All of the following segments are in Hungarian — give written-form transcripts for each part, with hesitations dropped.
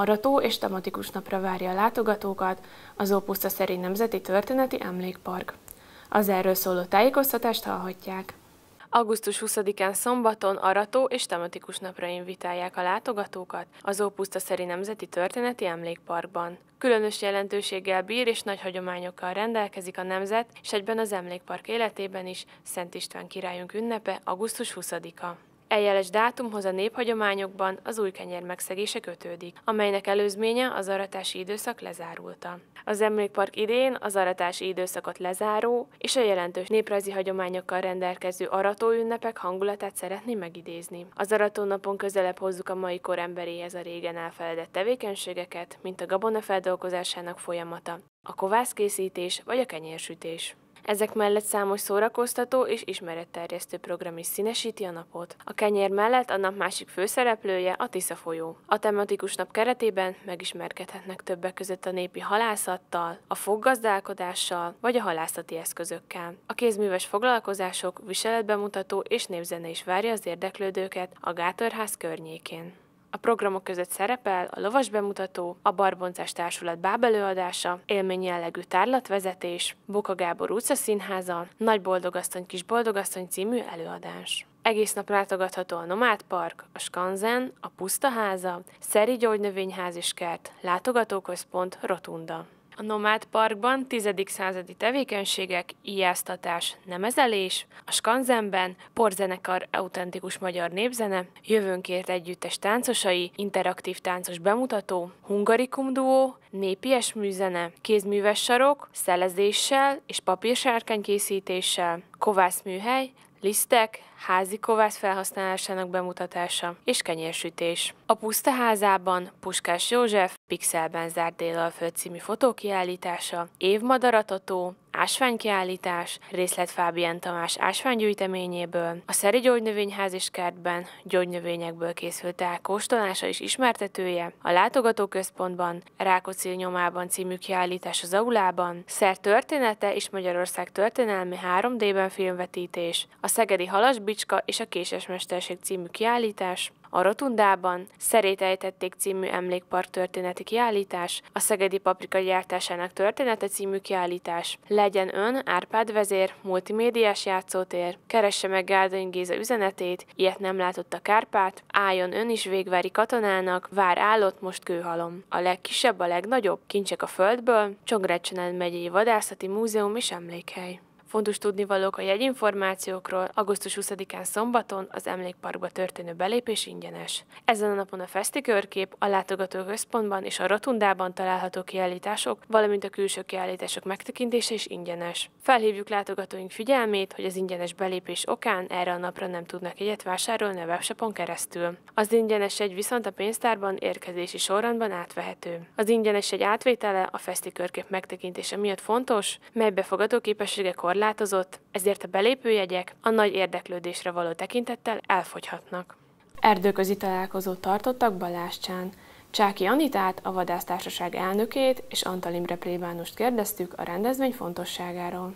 arató és tematikus napra várja a látogatókat az Ópuszta-Szeri Nemzeti Történeti Emlékpark. Az erről szóló tájékoztatást hallhatják. Augusztus 20-án szombaton arató és tematikus napra invitálják a látogatókat az Ópuszta-Szeri Nemzeti Történeti Emlékparkban. Különös jelentőséggel bír és nagy hagyományokkal rendelkezik a nemzet, és egyben az emlékpark életében is Szent István királyunk ünnepe augusztus 20-a. Eljeles dátumhoz a néphagyományokban az új kenyér megszegése kötődik, amelynek előzménye az aratási időszak lezárulta. Az emlékpark idén az aratási időszakot lezáró és a jelentős néprajzi hagyományokkal rendelkező aratóünnepek hangulatát szeretné megidézni. Az aratónapon közelebb hozzuk a mai kor emberéhez a régen elfeledett tevékenységeket, mint a gabona feldolgozásának folyamata, a kovászkészítés vagy a kenyérsütés. Ezek mellett számos szórakoztató és ismeretterjesztő program is színesíti a napot. A kenyér mellett a nap másik főszereplője a Tisza folyó. A tematikus nap keretében megismerkedhetnek többek között a népi halászattal, a foggazdálkodással vagy a halászati eszközökkel. A kézműves foglalkozások, viseletbemutató és népzene is várja az érdeklődőket a Gátorház környékén. A programok között szerepel a lovas bemutató, a Barboncás Társulat bábelőadása, élményjellegű tárlatvezetés, Boka Gábor utcaszínháza, Nagy Boldogasszony Kis Boldogasszony című előadás. Egész nap látogatható a Nomád Park, a Skanzen, a Pusztaháza, Szeri Gyógynövényház és Kert, Látogatóközpont, Rotunda. A Nomád Parkban 10. századi tevékenységek, íjáztatás, nemezelés, a Skanzenben porzenekar autentikus magyar népzene, Jövőnkért együttes táncosai, interaktív táncos bemutató, hungarikum duó, népi esműzene, kézműves sarok, szelezéssel és papírsárkánykészítéssel, kovászműhely, lisztek, házi kovász felhasználásának bemutatása és kenyérsütés. A Pusztaházában Puskás József Pixelben zárt Délalföld című fotókiállítása, évmadaratató, ásványkiállítás, részlet Fábián Tamás ásványgyűjteményéből, a Szeri Gyógynövényház és Kertben gyógynövényekből készült teák kóstolása és ismertetője, a Látogatóközpontban Rákóczi nyomában című kiállítás az aulában, Szer története és Magyarország történelmi 3D-ben filmvetítés, a Szegedi Halasbicska és a Késesmesterség című kiállítás, a Rotundában Szerét ejtették című emlékpark történeti kiállítás, a szegedi paprika gyártásának története című kiállítás, Legyen ön, Árpád vezér, multimédiás játszótér, keresse meg Gárdony Géza üzenetét, ilyet nem látott a Kárpát, álljon ön is végvári katonának, vár állott most kőhalom. A legkisebb, a legnagyobb, kincsek a földből, Csongrád megyei vadászati múzeum és emlékhely. Fontos tudnivalók a jegyinformációkról, augusztus 20-án szombaton az emlékparkba történő belépés ingyenes. Ezen a napon a Feszti körkép, a Látogatóközpontban és a Rotundában található kiállítások, valamint a külső kiállítások megtekintése is ingyenes. Felhívjuk látogatóink figyelmét, hogy az ingyenes belépés okán erre a napra nem tudnak jegyet vásárolni a webshopon keresztül. Az ingyenes jegy viszont a pénztárban érkezési sorrendben átvehető. Az ingyenes jegy átvétele a Feszti körkép megtekintése miatt fontos, mely befogadó képessége korlátozott, ezért a belépőjegyek a nagy érdeklődésre való tekintettel elfogyhatnak. Erdőközi találkozót tartottak Balástcsán. Csáki Anitát, a Vadásztársaság elnökét és Antal Imre plébánust kérdeztük a rendezvény fontosságáról.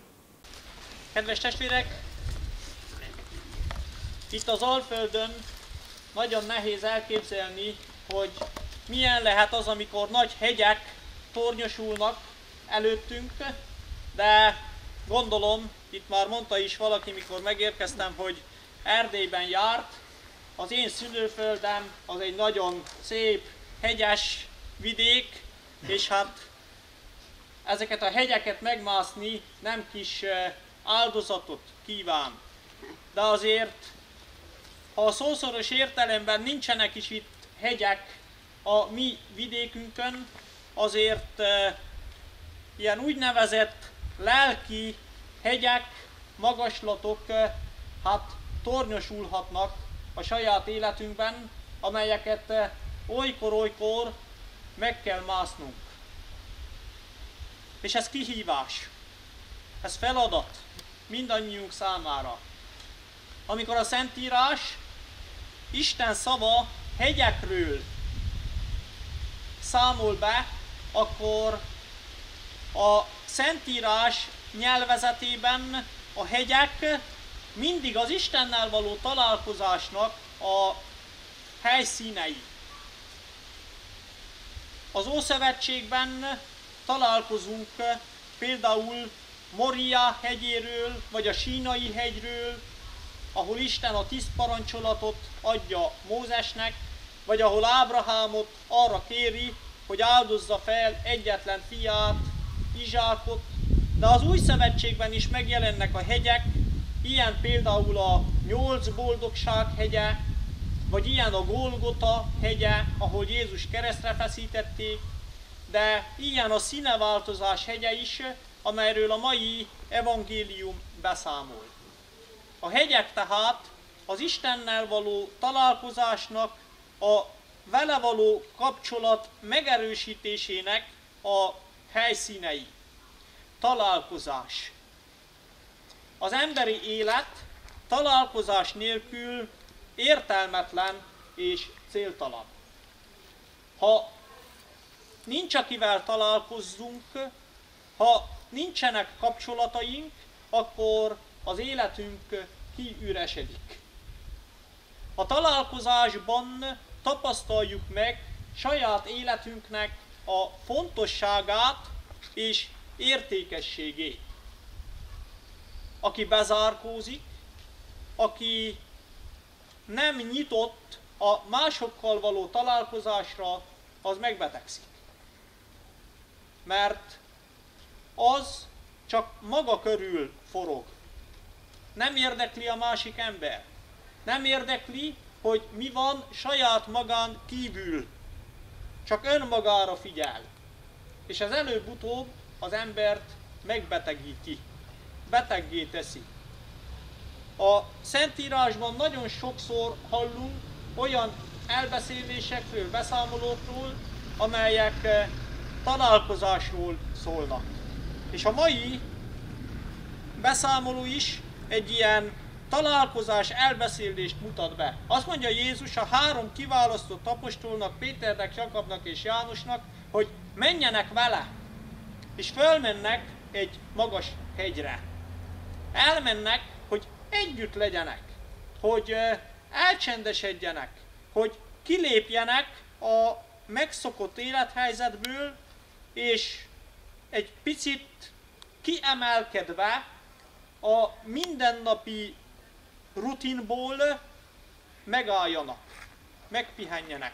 Kedves testvérek! Itt az Alföldön nagyon nehéz elképzelni, hogy milyen lehet az, amikor nagy hegyek tornyosulnak előttünk, de gondolom, itt már mondta is valaki, mikor megérkeztem, hogy Erdélyben járt. Az én szülőföldem az egy nagyon szép, hegyes vidék, és hát ezeket a hegyeket megmászni nem kis áldozatot kíván. De azért, ha a szószoros értelemben nincsenek is itt hegyek a mi vidékünkön, azért ilyen úgynevezett lelki hegyek, magaslatok hát tornyosulhatnak a saját életünkben, amelyeket olykor-olykor meg kell másznunk. És ez kihívás, ez feladat mindannyiunk számára. Amikor a Szentírás Isten szava hegyekről számol be, akkor a Szentírás nyelvezetében a hegyek mindig az Istennel való találkozásnak a helyszínei. Az Ószövetségben találkozunk például Moria hegyéről, vagy a Sínai hegyről, ahol Isten a 10 parancsolatot adja Mózesnek, vagy ahol Ábrahámot arra kéri, hogy áldozza fel egyetlen fiát, Izsákot, de az Új Szövetségben is megjelennek a hegyek, ilyen például a 8 boldogság hegye, vagy ilyen a Golgota hegye, ahol Jézus keresztre feszítették, de ilyen a színeváltozás hegye is, amelyről a mai evangélium beszámol. A hegyek tehát az Istennel való találkozásnak, a vele való kapcsolat megerősítésének a helyszínei. Találkozás. Az emberi élet találkozás nélkül értelmetlen és céltalan. Ha nincs akivel találkozzunk, ha nincsenek kapcsolataink, akkor az életünk kiüresedik. A találkozásban tapasztaljuk meg saját életünknek a fontosságát és értékességét. Aki bezárkózik, aki nem nyitott a másokkal való találkozásra, az megbetegszik. Mert az csak maga körül forog. Nem érdekli a másik ember. Nem érdekli, hogy mi van saját magán kívül. Csak önmagára figyel. És ez előbb-utóbb az embert megbetegíti. Beteggé teszi. A Szentírásban nagyon sokszor hallunk olyan elbeszélésekről, beszámolókról, amelyek találkozásról szólnak. És a mai beszámoló is egy ilyen találkozás elbeszélést mutat be. Azt mondja Jézus a 3 kiválasztott apostolnak, Péternek, Jakabnak és Jánosnak, hogy menjenek vele, és fölmennek egy magas hegyre. Elmennek, hogy együtt legyenek, hogy elcsendesedjenek, hogy kilépjenek a megszokott élethelyzetből, és egy picit kiemelkedve a mindennapi rutinból megálljanak, megpihenjenek.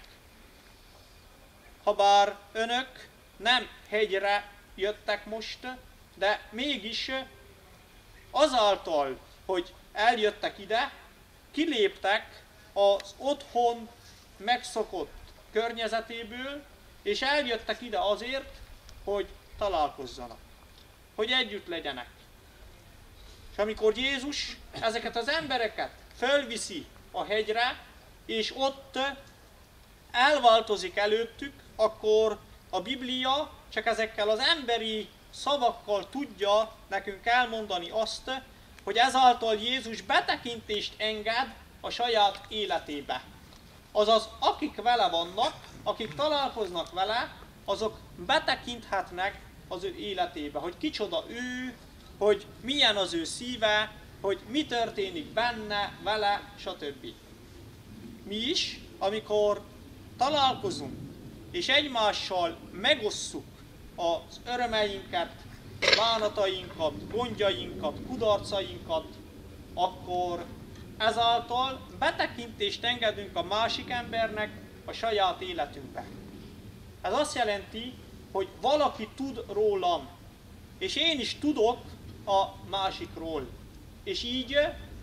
Habár önök nem hegyre jöttek most, de mégis azáltal, hogy eljöttek ide, kiléptek az otthon megszokott környezetéből, és eljöttek ide azért, hogy találkozzanak, hogy együtt legyenek. És amikor Jézus ezeket az embereket fölviszi a hegyre, és ott elváltozik előttük, akkor a Biblia csak ezekkel az emberi szavakkal tudja nekünk elmondani azt, hogy ezáltal Jézus betekintést enged a saját életébe. Azaz, akik vele vannak, akik találkoznak vele, azok betekinthetnek az ő életébe, hogy kicsoda ő, hogy milyen az ő szíve, hogy mi történik benne, vele, stb. Mi is, amikor találkozunk, és egymással megosszuk az örömeinket, bánatainkat, gondjainkat, kudarcainkat, akkor ezáltal betekintést engedünk a másik embernek a saját életünkbe. Ez azt jelenti, hogy valaki tud rólam, és én is tudok a másikról. És így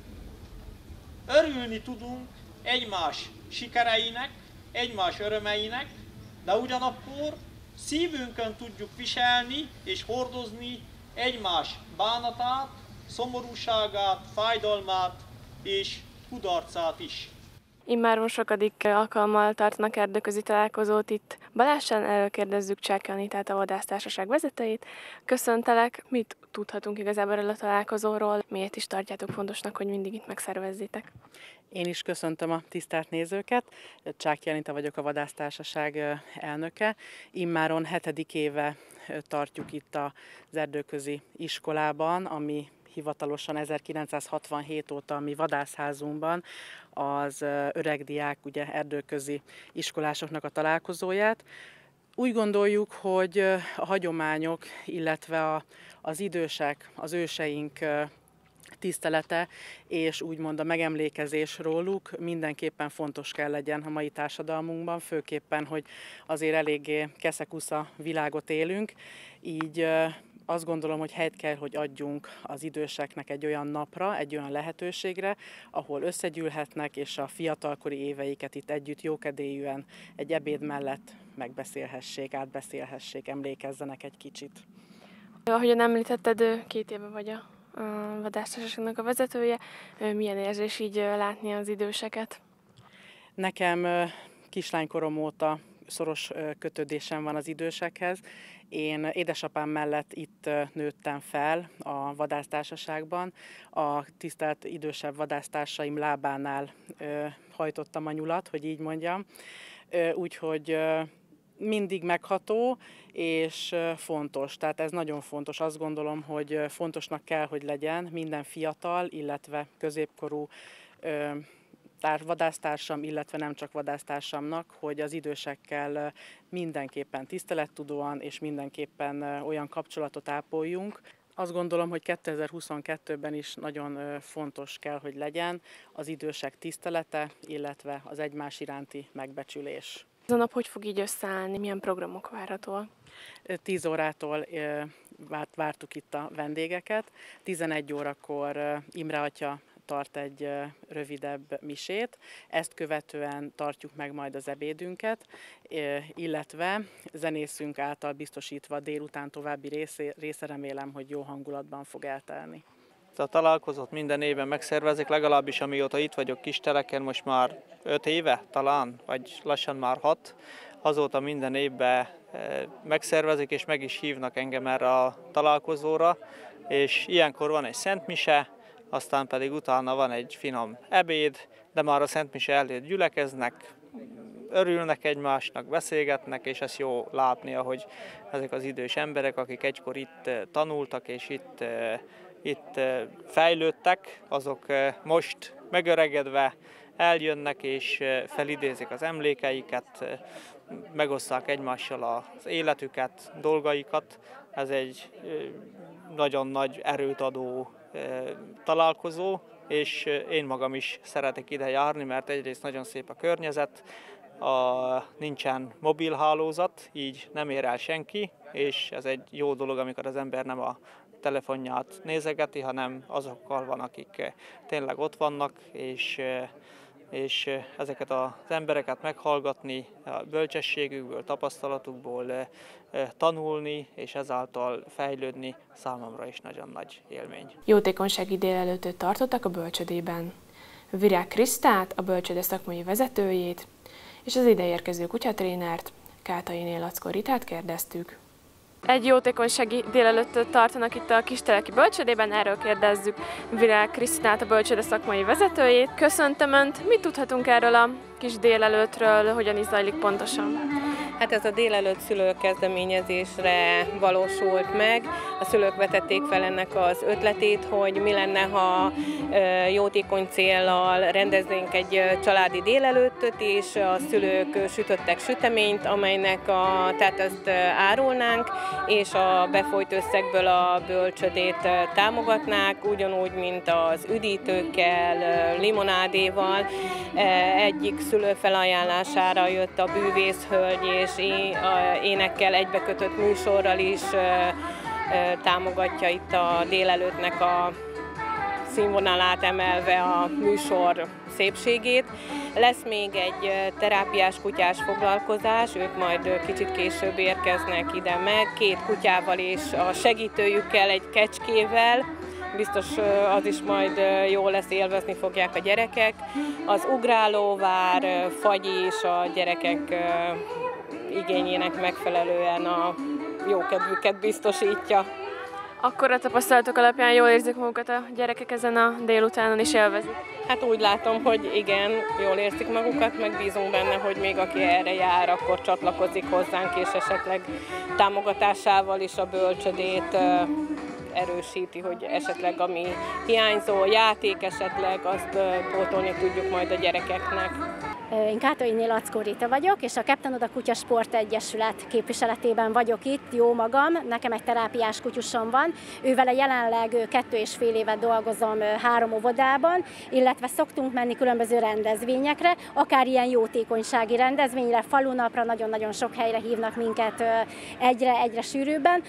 örülni tudunk egymás sikereinek, egymás örömeinek, de ugyanakkor szívünkön tudjuk viselni és hordozni egymás bánatát, szomorúságát, fájdalmát és kudarcát is. Immáron sokadik alkalommal tartanak erdőközi találkozót itt Balássán, erről kérdezzük Csáky Anitát, a vadásztársaság vezetőjét. Köszöntelek, mit tudhatunk igazából erről a találkozóról, miért is tartjátok fontosnak, hogy mindig itt megszervezzétek? Én is köszöntöm a tisztelt nézőket, Csáky Anita vagyok, a vadásztársaság elnöke. Immáron 7. éve tartjuk itt az erdőközi iskolában, ami hivatalosan 1967 óta a mi vadászházunkban az öregdiák, ugye erdőközi iskolásoknak a találkozóját. Úgy gondoljuk, hogy a hagyományok, illetve az idősek, az őseink tisztelete és úgymond a megemlékezés róluk mindenképpen fontos kell legyen a mai társadalmunkban, főképpen, hogy azért eléggé keszekusza világot élünk, így azt gondolom, hogy helyt kell, hogy adjunk az időseknek egy olyan napra, egy olyan lehetőségre, ahol összegyűlhetnek, és a fiatalkori éveiket itt együtt jókedélyűen egy ebéd mellett megbeszélhessék, átbeszélhessék, emlékezzenek egy kicsit. Ahogyan említetted, 2 éve vagy a vadásztársaságnak a vezetője. Milyen érzés így látni az időseket? Nekem kislánykorom óta szoros kötődésem van az idősekhez. Én édesapám mellett itt nőttem fel a vadásztársaságban. A tisztelt idősebb vadásztársaim lábánál hajtottam a nyulat, hogy így mondjam. Úgyhogy mindig megható és fontos. Tehát ez nagyon fontos. Azt gondolom, hogy fontosnak kell, hogy legyen minden fiatal, illetve középkorú vadásztársam, illetve nem csak vadásztársamnak, hogy az idősekkel mindenképpen tisztelettudóan és mindenképpen olyan kapcsolatot ápoljunk. Azt gondolom, hogy 2022-ben is nagyon fontos kell, hogy legyen az idősek tisztelete, illetve az egymás iránti megbecsülés. Ez a nap hogy fog így összeállni? Milyen programok várhatóak? 10 órától vártuk itt a vendégeket. 11 órakor Imre atya tart egy rövidebb misét, ezt követően tartjuk meg majd az ebédünket, illetve zenészünk által biztosítva délután további része remélem, hogy jó hangulatban fog eltelni. A találkozót minden évben megszervezik, legalábbis amióta itt vagyok Kisteleken, most már 5 éve talán, vagy lassan már 6. Azóta minden évben megszervezik és meg is hívnak engem erre a találkozóra, és ilyenkor van egy szentmise, aztán pedig utána van egy finom ebéd, de már a szentmise előtt gyülekeznek, örülnek egymásnak, beszélgetnek, és ez jó látni, hogy ezek az idős emberek, akik egykor itt tanultak és itt fejlődtek, azok most megöregedve eljönnek és felidézik az emlékeiket, megosszák egymással az életüket, dolgaikat. Ez egy nagyon nagy erőt adó találkozó, és én magam is szeretek ide járni, mert egyrészt nagyon szép a környezet, nincsen mobilhálózat, így nem ér el senki, és ez egy jó dolog, amikor az ember nem a telefonját nézegeti, hanem azokkal van, akik tényleg ott vannak, és ezeket az embereket meghallgatni, a bölcsességükből, tapasztalatukból tanulni, és ezáltal fejlődni számomra is nagyon nagy élmény. Jótékonysági délelőttöt tartottak a bölcsödében. Virág Krisztát, a bölcsöde szakmai vezetőjét, és az ideérkező kutyatrénert, Kátainé Lackó Ritát kérdeztük. Egy jótékonysági délelőttöt tartanak itt a Kisteleki bölcsödében, erről kérdezzük Virág Krisztinát, a bölcsöde szakmai vezetőjét. Köszöntöm Önt, mit tudhatunk erről a kis délelőttről, hogyan is zajlik pontosan? Hát ez a délelőtt szülők kezdeményezésre valósult meg. A szülők vetették fel ennek az ötletét, hogy mi lenne, ha jótékony céllal rendeznénk egy családi délelőttöt, és a szülők sütöttek süteményt, tehát ezt árulnánk, és a befolyt összegből a bölcsödét támogatnák, ugyanúgy, mint az üdítőkkel, limonádéval. Egyik szülő felajánlására jött a bűvészhölgy, és énekkel egybekötött műsorral is támogatja itt a délelőttnek a színvonalát, emelve a műsor szépségét. Lesz még egy terápiás kutyás foglalkozás, ők majd kicsit később érkeznek ide meg, 2 kutyával és a segítőjükkel, egy kecskével. Biztos az is majd jó lesz, élvezni fogják a gyerekek. Az ugrálóvár, fagyi is a gyerekek igényének megfelelően a jókedvüket biztosítja. Akkor a tapasztalatok alapján jól érzik magukat a gyerekek ezen a délutánon is élvezik? Hát úgy látom, hogy igen, jól érzik magukat, meg bízunk benne, hogy még aki erre jár, akkor csatlakozik hozzánk, és esetleg támogatásával is a bölcsödét erősíti, hogy esetleg ami hiányzó játék, esetleg azt pótolni tudjuk majd a gyerekeknek. Én Kátoiné Lackó Rita vagyok, és a Captain Oda Kutya Sport Egyesület képviseletében vagyok itt, jó magam, nekem egy terápiás kutyusom van, ővele jelenleg 2,5 évet dolgozom 3 óvodában, illetve szoktunk menni különböző rendezvényekre, akár ilyen jótékonysági rendezvényre, falunapra, nagyon-nagyon sok helyre hívnak minket egyre sűrűbben.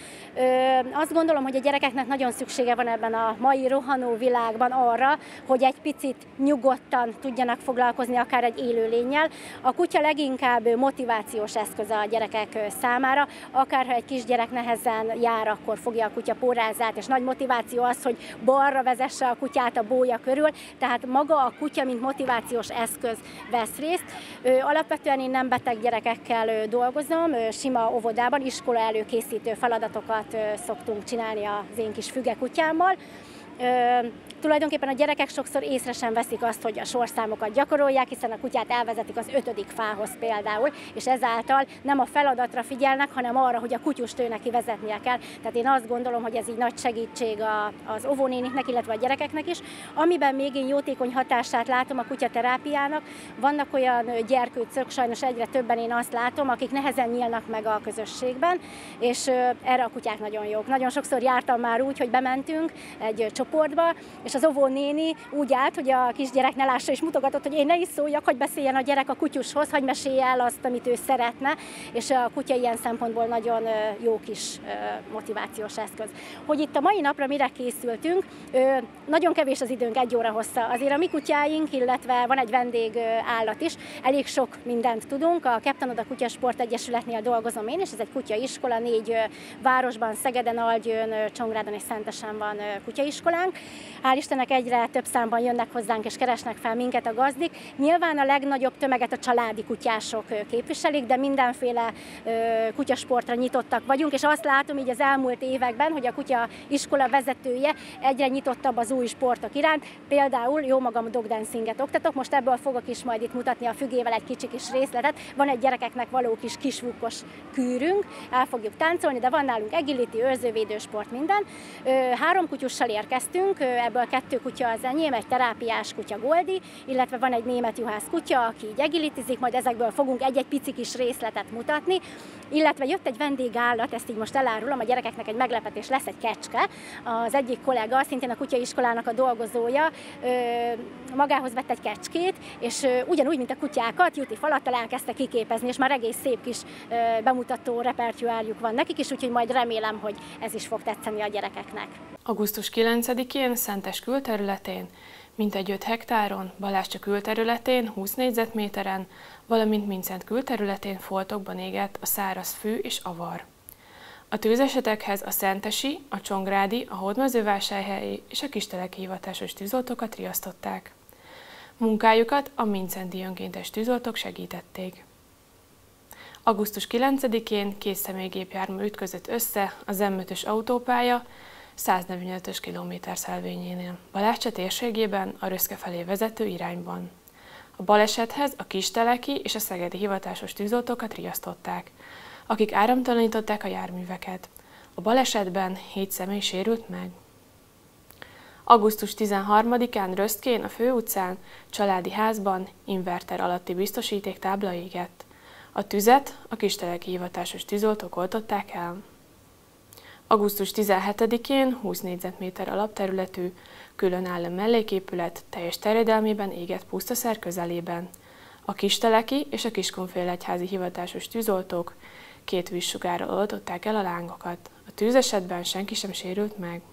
Azt gondolom, hogy a gyerekeknek nagyon szüksége van ebben a mai rohanó világban arra, hogy egy picit nyugodtan tudjanak foglalkozni akár egy élőlénnyel. A kutya leginkább motivációs eszköz a gyerekek számára, akárha egy kisgyerek nehezen jár, akkor fogja a kutya pórázát, és nagy motiváció az, hogy balra vezesse a kutyát a bója körül, tehát maga a kutya, mint motivációs eszköz vesz részt. Alapvetően én nem beteg gyerekekkel dolgozom, sima óvodában, iskola előkészítő feladatokat szoktunk csinálni az én kis fügekutyámmal. Tulajdonképpen a gyerekek sokszor észre sem veszik azt, hogy a sorszámokat gyakorolják, hiszen a kutyát elvezetik az 5. fához például, és ezáltal nem a feladatra figyelnek, hanem arra, hogy a kutyust ő neki vezetnie kell. Tehát én azt gondolom, hogy ez így nagy segítség az óvónéniknek, illetve a gyerekeknek is. Amiben még én jótékony hatását látom a kutyaterápiának, vannak olyan gyerkőcök, sajnos egyre többen én azt látom, akik nehezen nyílnak meg a közösségben, és erre a kutyák nagyon jók. Nagyon sokszor jártam már úgy, hogy bementünk egy csoportba, és az óvónéni úgy állt, hogy a kisgyerek ne lássa, és mutogatott, hogy én ne is szóljak, hogy beszéljen a gyerek a kutyushoz, hogy mesélje el azt, amit ő szeretne, és a kutya ilyen szempontból nagyon jó kis motivációs eszköz. Hogy itt a mai napra mire készültünk, nagyon kevés az időnk, 1 óra hossza. Azért a mi kutyáink, illetve van egy vendégállat is, elég sok mindent tudunk. A Captain Oda Kutya Sport Egyesületnél dolgozom én, és ez egy kutyaiskola, 4 városban, Szegeden, Algyőn, Csongrádon és Szentesen van kutyaiskolánk. Hál' Istennek egyre több számban jönnek hozzánk és keresnek fel minket a gazdik. Nyilván a legnagyobb tömeget a családi kutyások képviselik, de mindenféle kutyasportra nyitottak vagyunk, és azt látom így az elmúlt években, hogy a kutyaiskola vezetője egyre nyitottabb az új sportok iránt. Például jó magam dog dancinget oktatok, most ebből fogok is majd itt mutatni a fügével egy kicsi kis részletet. Van egy gyerekeknek való kis kisvukkos kűrünk, el fogjuk táncolni, de van nálunk agility, őrzővédő sport, minden. 3 kutyussal érkeztünk, ebből 2 kutya az enyém, egy terápiás kutya Goldi, illetve van egy német juhász kutya, aki így agilityzik, majd ezekből fogunk egy pici kis részletet mutatni, illetve jött egy vendégállat, ezt így most elárulom, a gyerekeknek egy meglepetés lesz, egy kecske. Az egyik kollega, szintén a kutyaiskolának a dolgozója, magához vett egy kecskét, és ugyanúgy, mint a kutyákat, juti falattal elkezdte kiképezni, és már egész szép kis bemutató repertoárjuk van nekik is, úgyhogy majd remélem, hogy ez is fog tetszeni a gyerekeknek. Augusztus 9-én Szentes külterületén, mintegy 5 hektáron, Balástya külterületén, 20 négyzetméteren, valamint Minszent külterületén foltokban égett a száraz fű és avar. A tűzesetekhez a szentesi, a csongrádi, a hódmezővásárhelyi és a kisteleki hivatásos tűzoltókat riasztották. Munkájukat a minszenti önkéntes tűzoltók segítették. Augusztus 9-én 2 személygépjármű ütközött össze az M5-ös autópálya 145-ös kilométerszelvényénél, Balástya térségében a Röszke felé vezető irányban. A balesethez a kisteleki és a szegedi hivatásos tűzoltókat riasztották, akik áramtalanították a járműveket. A balesetben 7 személy sérült meg. Augusztus 13-án Röszkén a főutcán, családi házban inverter alatti biztosítéktábla égett. A tüzet a kisteleki hivatásos tűzoltók oltották el. Augusztus 17-én 20 négyzetméter alapterületű, különálló melléképület teljes terjedelmében égett pusztaszer közelében. A kisteleki és a Kiskunfélegyházi hivatásos tűzoltók 2 vízsugárral oltották el a lángokat. A tűzesetben senki sem sérült meg.